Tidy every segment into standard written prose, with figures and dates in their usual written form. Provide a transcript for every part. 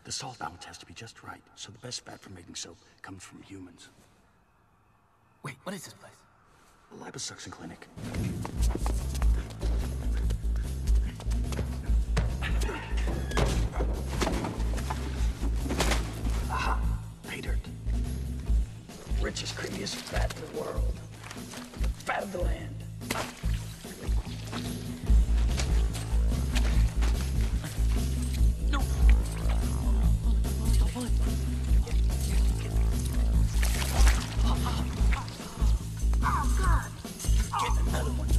The salt balance has to be just right, so the best fat for making soap comes from humans. Wait, what is this place? The liposuction clinic. Aha! Pay dirt. Richest, creamiest fat in the world. Fat of the land. No. Oh, God. Get another one.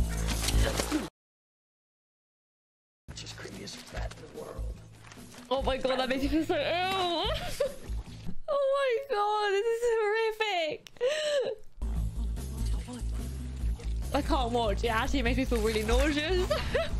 Richest, creamiest fat in the world. Oh my god, that makes me feel so ill. Oh my god, this is horrific. I can't watch. It actually makes me feel really nauseous.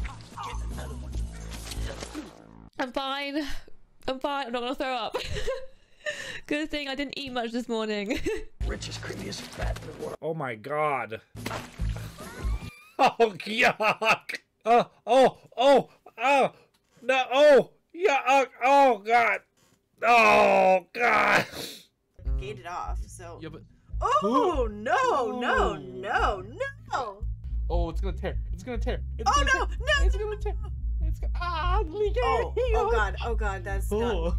I'm fine. I'm fine. I'm not gonna throw up. Good thing I didn't eat much this morning. Richest, creamiest fat in the world. Oh my god. Oh, yuck. Oh, no, oh, yuck, oh god. Oh god. Gated off, so. Yeah, but. Oh, no. Oh, it's gonna tear. It's gonna tear. It's Oh, gonna no, tear. no. It's gonna tear. It's gonna. Leaking. Oh god, that's not.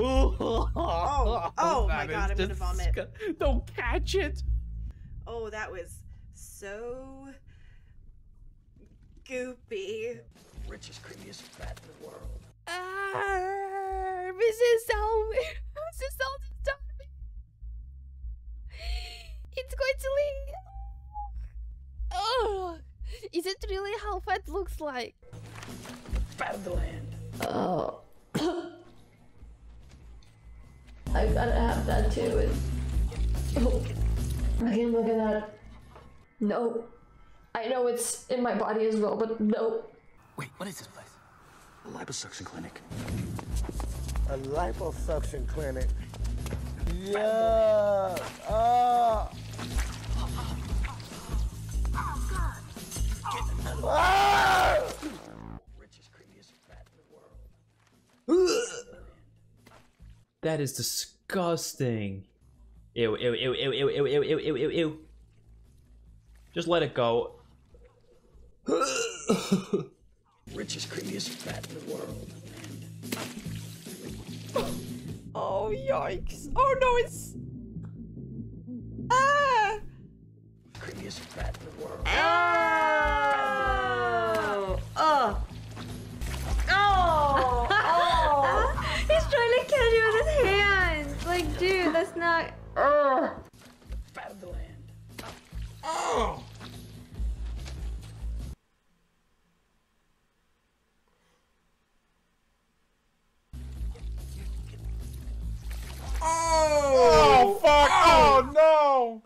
Oh my god, I'm gonna vomit. Don't catch it. Oh, that was so goopy. Richest, creamiest fat in the world. Mrs. Salt. Mrs. Salt is done. It's going to leak. Oh, is it really how fat looks like? Fat of the land. Oh. I gotta have that too. Oh, I can't look at that. No. I know it's in my body as well, but no. Wait, what is this place? The liposuction clinic. A liposuction clinic. Yeah. Ah. Ah. Richest, creamiest fat in the world. That is disgusting. Ew, ew, ew, ew, ew, ew, ew, ew, ew, ew, ew. Just let it go. Richest, creamiest fat in the world. Oh, yikes. Oh no, it's. Ah! Creamiest fat in the world. Oh! He's trying to catch it with his hands. Like, dude, that's not. Fat of the land. Oh. Oh, fuck! Oh no!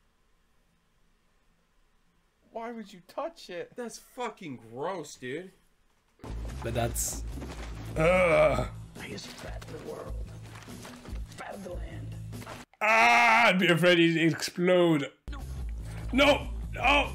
Why would you touch it? That's fucking gross, dude. But that's. Highest fat in the world. Fat of the land. I'd be afraid it'd explode. No! Oh!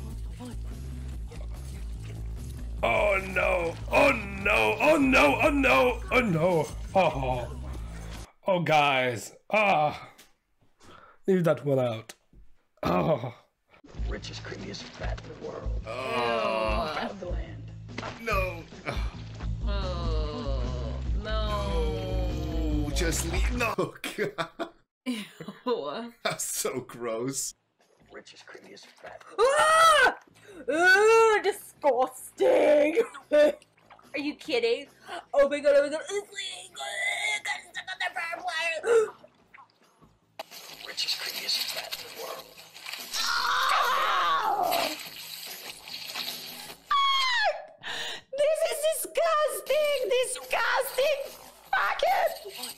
Oh no! Oh no! Oh no! Oh no! Oh no! Oh! Oh, guys! Ah! Leave that one out. Oh! Richest, creamiest fat in the world. Oh! Fat of the land. No. Oh, no. Just leave. No. God. Ew. That's so gross. Richest, creamiest fat. Ah! Ooh, disgusting! Are you kidding? Oh my god, it's leaking! Got stuck on the barbed wire! Richest, creamiest fat in the world. This is disgusting! Disgusting! Fuck it!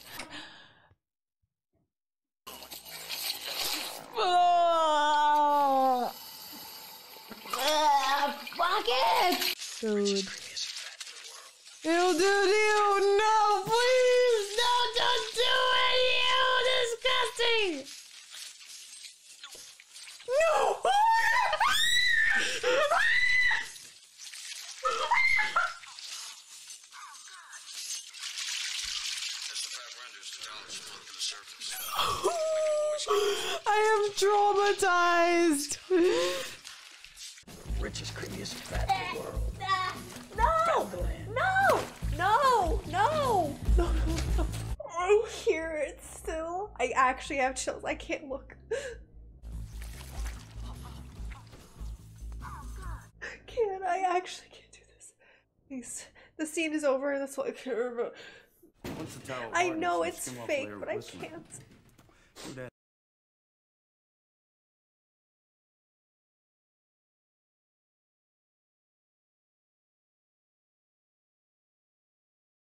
Fuck it! Dude. Ew, dude, ew, no, please! No, don't do it! Ew, disgusting! No! That's the fat I am traumatized. Richest, creamiest fat in the world. No! No! No! No! No! I hear it still. I actually have chills. I can't look. I actually can't do this. Please. The scene is over. That's what I can remember. I know it's fake, but I can't.